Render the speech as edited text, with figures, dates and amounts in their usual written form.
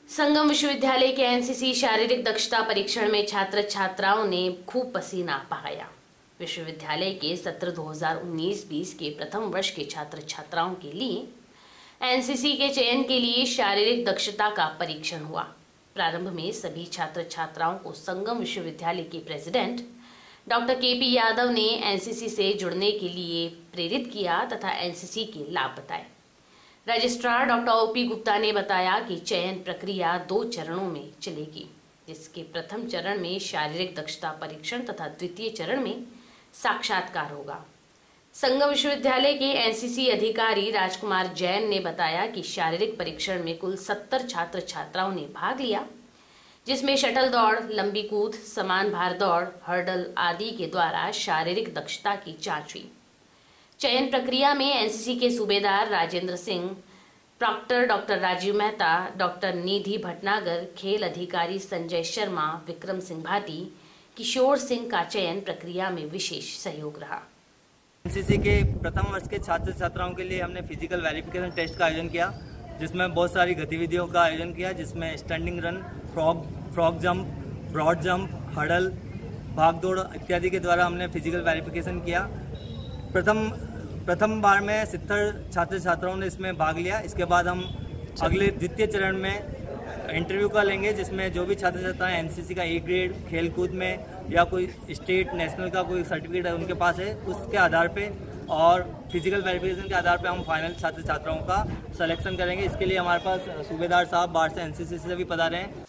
संगम विश्वविद्यालय के एनसीसी शारीरिक दक्षता परीक्षण में छात्र छात्राओं ने खूब पसीना बहाया। विश्वविद्यालय के सत्र 2019-20 के प्रथम वर्ष के छात्र छात्राओं के लिए एनसीसी के चयन के लिए शारीरिक दक्षता का परीक्षण हुआ। प्रारंभ में सभी छात्र छात्राओं को संगम विश्वविद्यालय के प्रेसिडेंट डॉक्टर केपी यादव ने एनसीसी से जुड़ने के लिए प्रेरित किया तथा एनसीसी के लाभ बताए। रजिस्ट्रार डॉक्टर ओपी गुप्ता ने बताया कि चयन प्रक्रिया 2 चरणों में चलेगी, जिसके प्रथम चरण में शारीरिक दक्षता परीक्षण तथा द्वितीय चरण में साक्षात्कार होगा। संगम विश्वविद्यालय के एनसीसी अधिकारी राजकुमार जैन ने बताया कि शारीरिक परीक्षण में कुल 70 छात्र छात्राओं ने भाग लिया, जिसमें शटल दौड़, लंबी कूद, समान भार दौड़, हर्डल आदि के द्वारा शारीरिक दक्षता की जांच हुई। चयन प्रक्रिया में एनसीसी के सूबेदार Rajendra Singh, proctor doctor Rajeev Mehta, doctor Nidhi Bhatnagar, खेल अधिकारी संजय शर्मा, विक्रम सिंह भाटी, किशोर सिंह का चयन प्रक्रिया में विशेष सहयोग रहा। एनसीसी के प्रथम वर्ष के छात्र छात्राओं के लिए हमने फिजिकल वेरिफिकेशन टेस्ट का आयोजन किया, जिसमें बहुत सारी गतिविधियों का आयोजन किया, जिसमें standing run, frog jump, broad jump, hurdle, भाग दौड़ इत्यादि के द्वारा हमने फिजिकल वेरिफिकेशन किया। प्रथम बार में 70 छात्र छात्राओं ने इसमें भाग लिया। इसके बाद हम अगले द्वितीय चरण में इंटरव्यू का लेंगे, जिसमें जो भी छात्र छात्राएं एनसीसी का ए ग्रेड खेल कूद में या कोई स्टेट नेशनल का कोई सर्टिफिकेट है उनके पास है, उसके आधार पे और फिजिकल वेरिफिकेशन के आधार पे हम फाइनल छात्र छात्राओं का सिलेक्शन करेंगे। इसके लिए हमारे पास सूबेदार साहब बाहर से एनसीसी से भी पधारे हैं।